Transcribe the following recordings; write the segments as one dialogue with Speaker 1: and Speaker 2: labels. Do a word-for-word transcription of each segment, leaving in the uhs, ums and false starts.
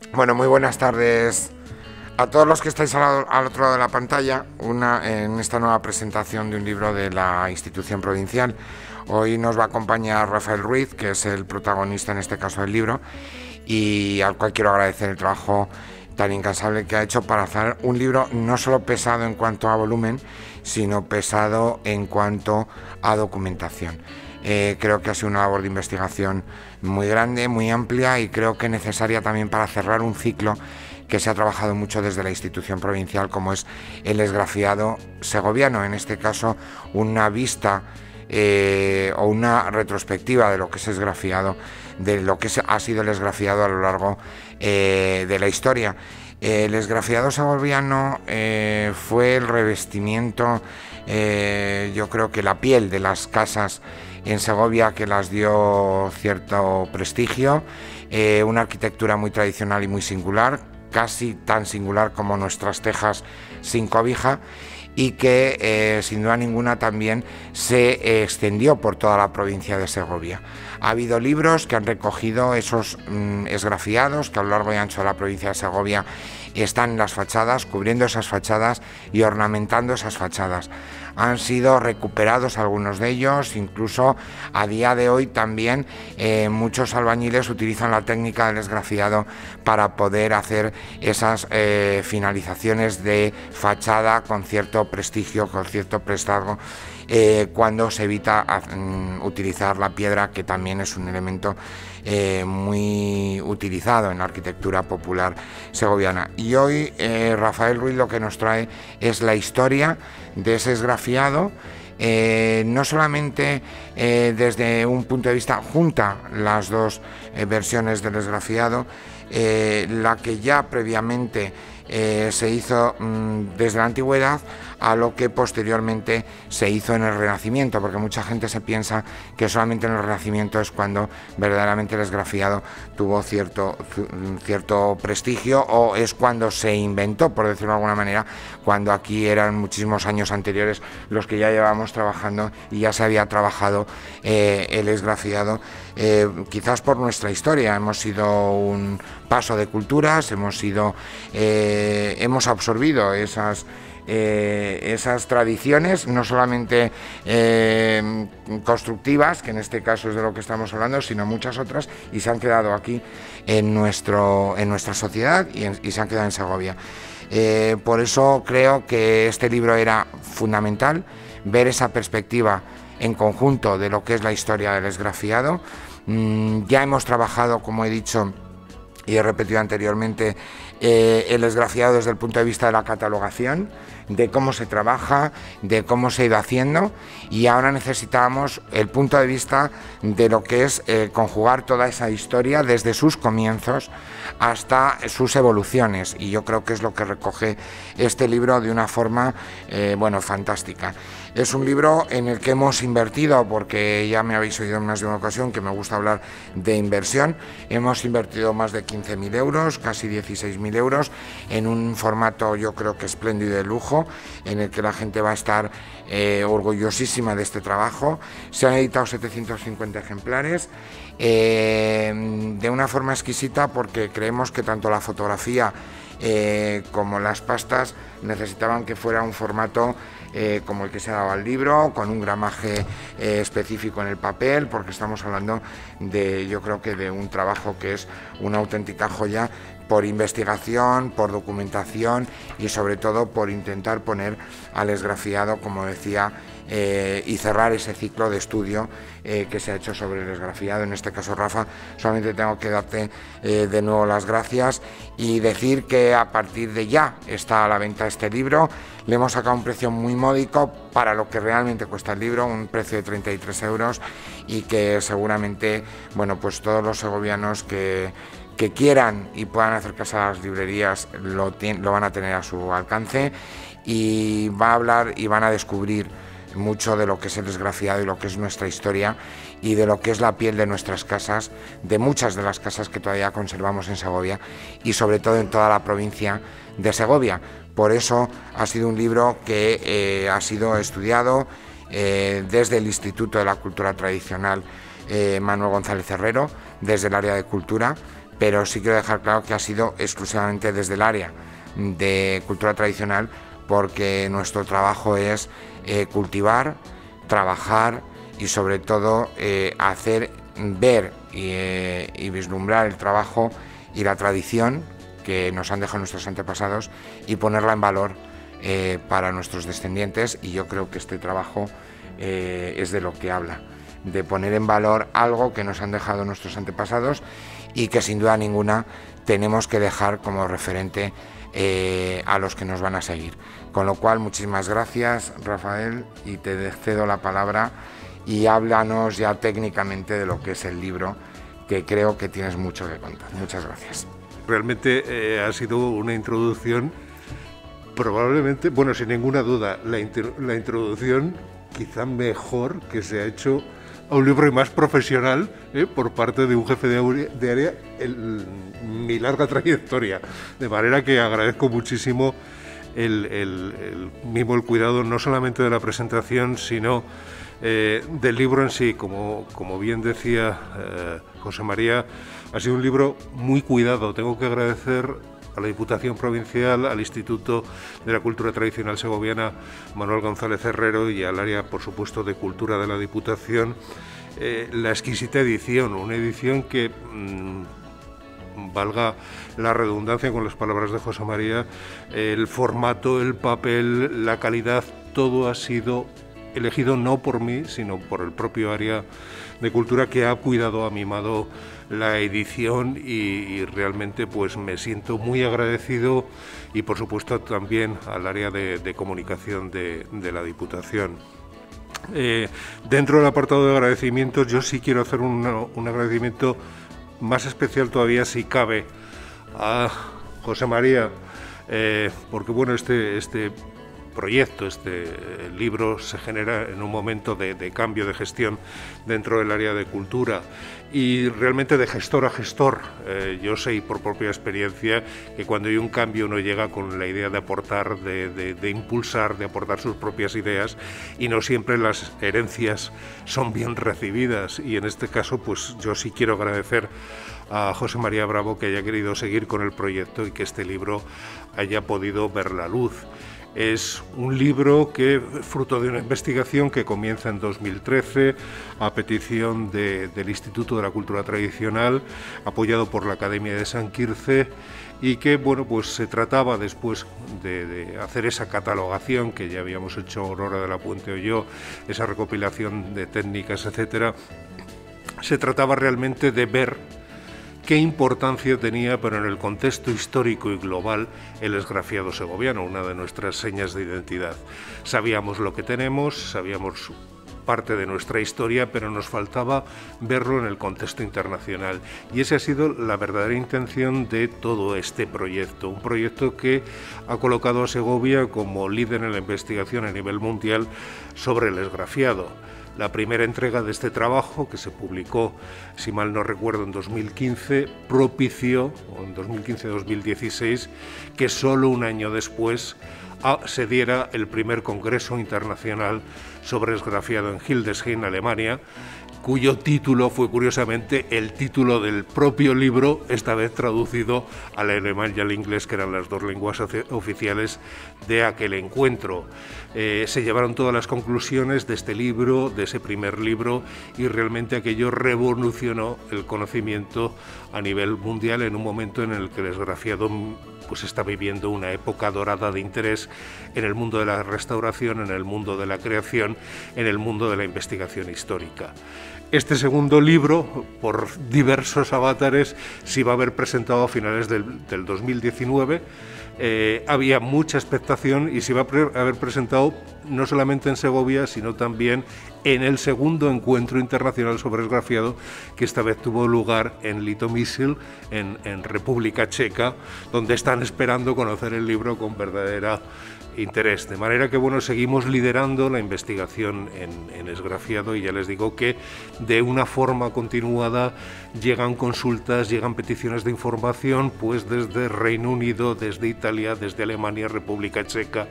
Speaker 1: Bueno, muy buenas tardes a todos los que estáis al, al otro lado de la pantalla una, en esta nueva presentación de un libro de la institución provincial. Hoy nos va a acompañar Rafael Ruiz, que es el protagonista en este caso del libro, y al cual quiero agradecer el trabajo tan incansable que ha hecho para hacer un libro no solo pesado en cuanto a volumen, sino pesado en cuanto a documentación. Eh, creo que ha sido una labor de investigación muy grande, muy amplia y creo que necesaria también para cerrar un ciclo que se ha trabajado mucho desde la institución provincial, como es el esgrafiado segoviano, en este caso una vista eh, o una retrospectiva de lo que es esgrafiado, de lo que ha sido el esgrafiado a lo largo eh, de la historia. El esgrafiado segoviano eh, fue el revestimiento, eh, yo creo que la piel de las casas en Segovia, que las dio cierto prestigio, eh, una arquitectura muy tradicional y muy singular, casi tan singular como nuestras tejas sin cobija, y que eh, sin duda ninguna también se eh, extendió por toda la provincia de Segovia. Ha habido libros que han recogido esos mm, esgrafiados que a lo largo y ancho de la provincia de Segovia están en las fachadas, cubriendo esas fachadas y ornamentando esas fachadas. Han sido recuperados algunos de ellos, incluso a día de hoy también eh, muchos albañiles utilizan la técnica del esgrafiado para poder hacer esas eh, finalizaciones de fachada con cierto prestigio, con cierto prestazgo, eh, cuando se evita um, utilizar la piedra, que también es un elemento eh, muy utilizado en la arquitectura popular segoviana. Y hoy eh, Rafael Ruiz lo que nos trae es la historia de ese esgrafiado, eh, no solamente eh, desde un punto de vista, junta las dos eh, versiones del esgrafiado, eh, la que ya previamente eh, se hizo mmm, desde la antigüedad a lo que posteriormente se hizo en el Renacimiento, porque mucha gente se piensa que solamente en el Renacimiento es cuando verdaderamente el esgrafiado tuvo cierto, cierto prestigio, o es cuando se inventó, por decirlo de alguna manera, cuando aquí eran muchísimos años anteriores los que ya llevábamos trabajando y ya se había trabajado eh, el esgrafiado, eh, quizás por nuestra historia. Hemos sido un paso de culturas, hemos sido, eh, hemos absorbido esas Eh, esas tradiciones, no solamente eh, constructivas, que en este caso es de lo que estamos hablando, sino muchas otras, y se han quedado aquí en, nuestro, en nuestra sociedad y, en, y se han quedado en Segovia. Eh, por eso creo que este libro era fundamental, ver esa perspectiva en conjunto de lo que es la historia del esgrafiado. Mm, ya hemos trabajado, como he dicho y he repetido anteriormente, eh, el esgrafiado desde el punto de vista de la catalogación, de cómo se trabaja, de cómo se ha ido haciendo, y ahora necesitamos el punto de vista de lo que es eh, conjugar toda esa historia desde sus comienzos hasta sus evoluciones, y yo creo que es lo que recoge este libro de una forma eh, bueno, fantástica. Es un libro en el que hemos invertido, porque ya me habéis oído en más de una ocasión que me gusta hablar de inversión. Hemos invertido más de quince mil euros, casi dieciséis mil euros, en un formato yo creo que espléndido de lujo, en el que la gente va a estar eh, orgullosísima de este trabajo. Se han editado setecientos cincuenta ejemplares, eh, de una forma exquisita, porque creemos que tanto la fotografía eh, como las pastas necesitaban que fuera un formato Eh, como el que se ha dado al libro, con un gramaje eh, específico en el papel, porque estamos hablando de, yo creo que de un trabajo que es una auténtica joya, por investigación, por documentación y sobre todo por intentar poner al esgrafiado, como decía, eh, y cerrar ese ciclo de estudio eh, que se ha hecho sobre el esgrafiado. En este caso, Rafa, solamente tengo que darte eh, de nuevo las gracias y decir que a partir de ya está a la venta este libro. Le hemos sacado un precio muy módico para lo que realmente cuesta el libro, un precio de treinta y tres euros, y que seguramente, bueno, pues todos los segovianos que que quieran y puedan acercarse a las librerías lo, lo van a tener a su alcance, y va a hablar y van a descubrir mucho de lo que es el esgrafiado y lo que es nuestra historia y de lo que es la piel de nuestras casas, de muchas de las casas que todavía conservamos en Segovia y sobre todo en toda la provincia de Segovia. Por eso ha sido un libro que eh, ha sido estudiado eh, desde el Instituto de la Cultura Tradicional eh, Manuel González Herrero, desde el área de cultura, pero sí quiero dejar claro que ha sido exclusivamente desde el área de cultura tradicional, porque nuestro trabajo es eh, cultivar, trabajar y sobre todo eh, hacer ver y, eh, y vislumbrar el trabajo y la tradición que nos han dejado nuestros antepasados y ponerla en valor eh, para nuestros descendientes, y yo creo que este trabajo eh, es de lo que habla, de poner en valor algo que nos han dejado nuestros antepasados y que sin duda ninguna tenemos que dejar como referente eh, a los que nos van a seguir. Con lo cual, muchísimas gracias, Rafael, y te cedo la palabra y háblanos ya técnicamente de lo que es el libro, que creo que tienes mucho que contar. Muchas gracias.
Speaker 2: Realmente eh, ha sido una introducción, probablemente, bueno, sin ninguna duda, la, la introducción quizá mejor que se ha hecho a un libro y más profesional eh, por parte de un jefe de, de área en mi larga trayectoria. De manera que agradezco muchísimo el, el, el mimo, el cuidado, no solamente de la presentación, sino eh, del libro en sí. Como, como bien decía eh, José María, ha sido un libro muy cuidado. Tengo que agradecer a la Diputación Provincial, al Instituto de la Cultura Tradicional Segoviana Manuel González Herrero y al área, por supuesto, de Cultura de la Diputación, eh, la exquisita edición, una edición que, mmm, valga la redundancia con las palabras de José María, el formato, el papel, la calidad, todo ha sido elegido no por mí, sino por el propio área de Cultura, que ha cuidado, ha mimado la edición y, y realmente pues me siento muy agradecido, y por supuesto también al área de, de comunicación de, de la Diputación. Eh, dentro del apartado de agradecimientos, yo sí quiero hacer un, un agradecimiento más especial todavía, si cabe, a José María, eh, porque bueno, este, este proyecto, este libro se genera en un momento de, de cambio de gestión dentro del área de cultura y realmente de gestor a gestor. Eh, yo sé, y por propia experiencia, que cuando hay un cambio uno llega con la idea de aportar, de, de, de impulsar, de aportar sus propias ideas, y no siempre las herencias son bien recibidas, y en este caso pues yo sí quiero agradecer a José María Bravo que haya querido seguir con el proyecto y que este libro haya podido ver la luz. Es un libro que, fruto de una investigación que comienza en dos mil trece a petición de, del Instituto de la Cultura Tradicional, apoyado por la Academia de San Quirze, y que bueno, pues se trataba, después de, de hacer esa catalogación que ya habíamos hecho Aurora de la Puente o yo, esa recopilación de técnicas, etcétera, se trataba realmente de ver qué importancia tenía, pero en el contexto histórico y global, el esgrafiado segoviano, una de nuestras señas de identidad. Sabíamos lo que tenemos, sabíamos parte de nuestra historia, pero nos faltaba verlo en el contexto internacional. Y esa ha sido la verdadera intención de todo este proyecto, un proyecto que ha colocado a Segovia como líder en la investigación a nivel mundial sobre el esgrafiado. La primera entrega de este trabajo, que se publicó, si mal no recuerdo, en dos mil quince, propició, o en dos mil quince dos mil dieciséis, que solo un año después se diera el primer Congreso Internacional sobre Esgrafiado en Hildesheim, Alemania, cuyo título fue, curiosamente, el título del propio libro, esta vez traducido al alemán y al inglés, que eran las dos lenguas oficiales de aquel encuentro. Eh, se llevaron todas las conclusiones de este libro, de ese primer libro, y realmente aquello revolucionó el conocimiento a nivel mundial en un momento en el que el esgrafiado pues está viviendo una época dorada de interés en el mundo de la restauración, en el mundo de la creación, en el mundo de la investigación histórica. Este segundo libro, por diversos avatares, se iba a haber presentado a finales del, del dos mil diecinueve. Eh, había mucha expectación y se iba a pre haber presentado no solamente en Segovia, sino también en el segundo encuentro internacional sobre esgrafiado, que esta vez tuvo lugar en Litomyšl, en, en República Checa, donde están esperando conocer el libro con verdadera interés. De manera que bueno, seguimos liderando la investigación en, en esgrafiado, y ya les digo que de una forma continuada llegan consultas, llegan peticiones de información, pues desde Reino Unido, desde Italia, desde Alemania, República Checa,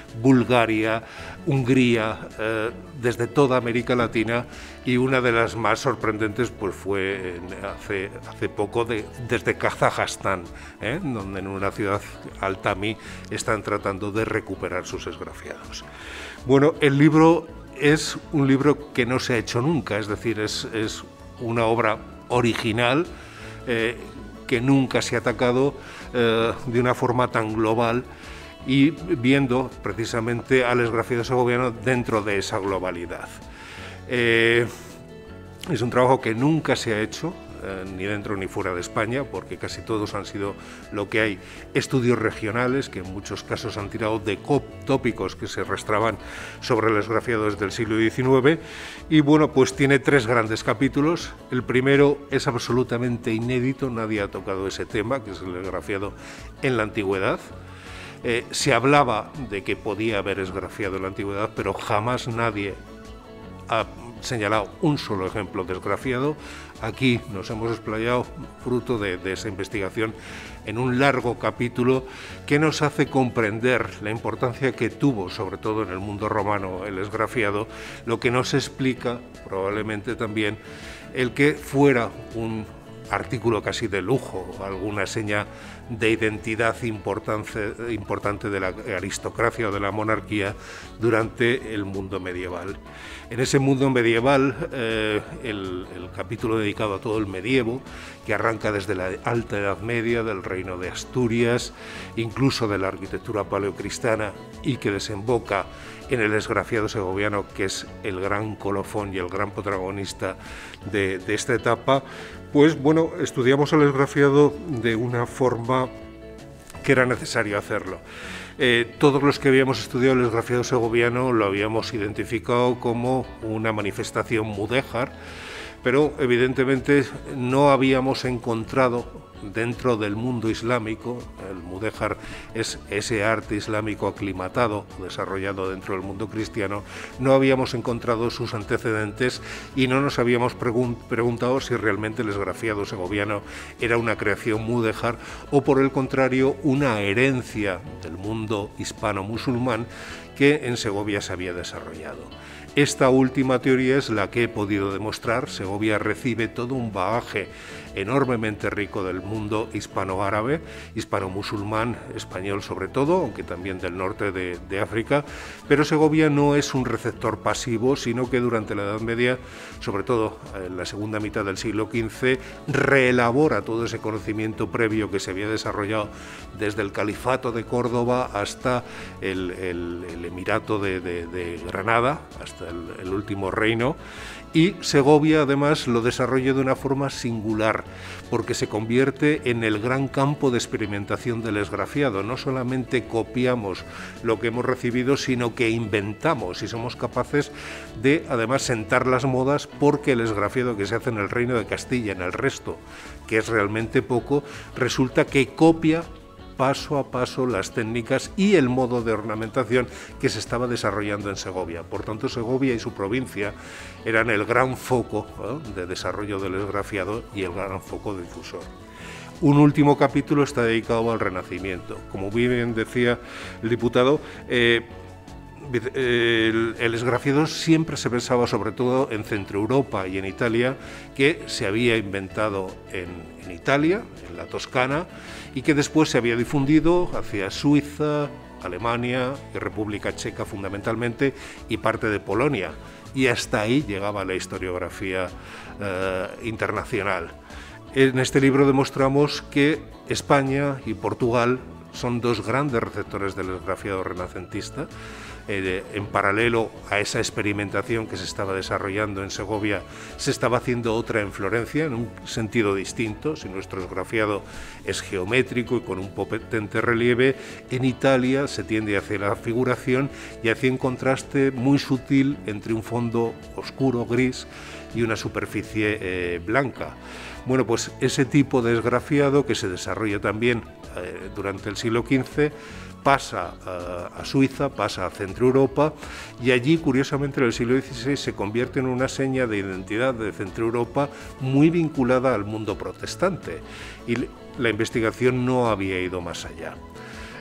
Speaker 2: Bulgaria, Hungría, eh, desde toda América Latina, y una de las más sorprendentes pues fue en, hace, hace poco de, desde Kazajstán, ¿eh? donde en una ciudad, Altami, están tratando de recuperar sus esgrafiados. Bueno, el libro es un libro que no se ha hecho nunca, es decir, es, es una obra original eh, que nunca se ha atacado eh, de una forma tan global, y viendo precisamente al esgrafiado segoviano dentro de esa globalidad. Eh, es un trabajo que nunca se ha hecho, eh, ni dentro ni fuera de España, porque casi todos han sido lo que hay, estudios regionales, que en muchos casos han tirado de tópicos que se arrastraban sobre el esgrafiado desde el siglo diecinueve, y bueno, pues tiene tres grandes capítulos. El primero es absolutamente inédito, nadie ha tocado ese tema, que es el esgrafiado en la antigüedad. Eh, se hablaba de que podía haber esgrafiado en la antigüedad, pero jamás nadie ha señalado un solo ejemplo de esgrafiado. Aquí nos hemos explayado, fruto de, de esa investigación, en un largo capítulo que nos hace comprender la importancia que tuvo, sobre todo en el mundo romano, el esgrafiado, lo que nos explica probablemente también el que fuera un artículo casi de lujo, alguna seña de identidad importante, importante de la aristocracia o de la monarquía durante el mundo medieval. En ese mundo medieval, eh, el, el capítulo dedicado a todo el medievo, que arranca desde la Alta Edad Media, del Reino de Asturias, incluso de la arquitectura paleocristiana, y que desemboca en el esgrafiado segoviano, que es el gran colofón y el gran protagonista de, de esta etapa, pues bueno, estudiamos el esgrafiado de una forma que era necesario hacerlo. Eh, todos los que habíamos estudiado el esgrafiado segoviano lo habíamos identificado como una manifestación mudéjar, pero evidentemente no habíamos encontrado dentro del mundo islámico, el mudéjar es ese arte islámico aclimatado, desarrollado dentro del mundo cristiano, no habíamos encontrado sus antecedentes y no nos habíamos pregun- preguntado si realmente el esgrafiado segoviano era una creación mudéjar o, por el contrario, una herencia del mundo hispano-musulmán que en Segovia se había desarrollado. Esta última teoría es la que he podido demostrar. Segovia recibe todo un bagaje enormemente rico del mundo hispano-árabe, hispano-musulmán, español sobre todo, aunque también del norte de, de África, pero Segovia no es un receptor pasivo, sino que durante la Edad Media, sobre todo en la segunda mitad del siglo quince, reelabora todo ese conocimiento previo que se había desarrollado desde el Califato de Córdoba hasta el, el, el Emirato de, de, de Granada, hasta el, el último reino, y Segovia además lo desarrolla de una forma singular, porque se convierte en el gran campo de experimentación del esgrafiado. No solamente copiamos lo que hemos recibido, sino que inventamos y somos capaces de además sentar las modas, porque el esgrafiado que se hace en el Reino de Castilla, en el resto, que es realmente poco, resulta que copia paso a paso las técnicas y el modo de ornamentación que se estaba desarrollando en Segovia. Por tanto, Segovia y su provincia eran el gran foco, ¿eh?, de desarrollo del esgrafiado y el gran foco difusor. Un último capítulo está dedicado al Renacimiento. Como bien decía el diputado, eh, El, el esgrafiado siempre se pensaba, sobre todo en Centroeuropa y en Italia, que se había inventado en, en Italia, en la Toscana, y que después se había difundido hacia Suiza, Alemania y República Checa fundamentalmente, y parte de Polonia, y hasta ahí llegaba la historiografía eh, internacional. En este libro demostramos que España y Portugal son dos grandes receptores del esgrafiado renacentista. Eh, en paralelo a esa experimentación que se estaba desarrollando en Segovia, se estaba haciendo otra en Florencia, en un sentido distinto. Si nuestro esgrafiado es geométrico y con un potente relieve, en Italia se tiende hacia la figuración y hacia un contraste muy sutil entre un fondo oscuro, gris, y una superficie eh, blanca. Bueno, pues ese tipo de esgrafiado, que se desarrolla también eh, durante el siglo quince, pasa a, a Suiza, pasa a Centroeuropa, y allí, curiosamente, en el siglo dieciséis se convierte en una seña de identidad de Centroeuropa muy vinculada al mundo protestante, y la investigación no había ido más allá.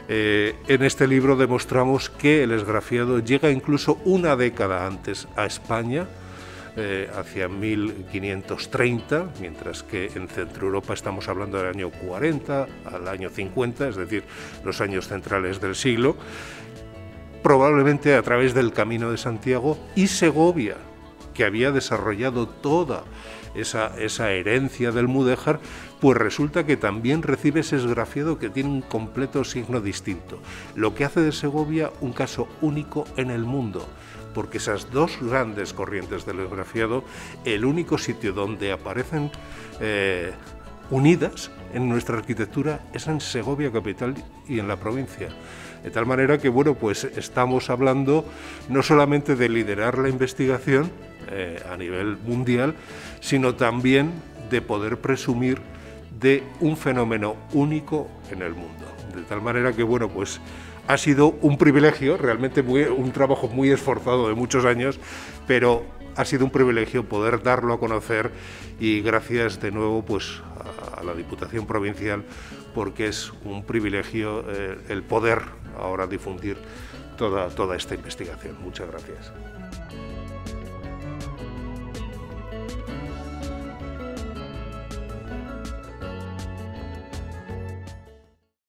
Speaker 2: Eh, en este libro demostramos que el esgrafiado llega incluso una década antes a España, eh, hacia mil quinientos treinta, mientras que en Centro Europa estamos hablando del año cuarenta al año cincuenta, es decir, los años centrales del siglo, probablemente a través del Camino de Santiago y Segovia, que había desarrollado toda esa, esa herencia del mudéjar, pues resulta que también recibe ese esgrafiado que tiene un completo signo distinto, lo que hace de Segovia un caso único en el mundo, porque esas dos grandes corrientes del esgrafiado, el único sitio donde aparecen eh, unidas en nuestra arquitectura es en Segovia capital y en la provincia. De tal manera que, bueno, pues estamos hablando no solamente de liderar la investigación eh, a nivel mundial, sino también de poder presumir de un fenómeno único en el mundo. De tal manera que, bueno, pues ha sido un privilegio, realmente muy, un trabajo muy esforzado de muchos años, pero ha sido un privilegio poder darlo a conocer, y gracias de nuevo pues a la Diputación Provincial, porque es un privilegio eh, el poder ahora difundir toda, toda esta investigación. Muchas gracias.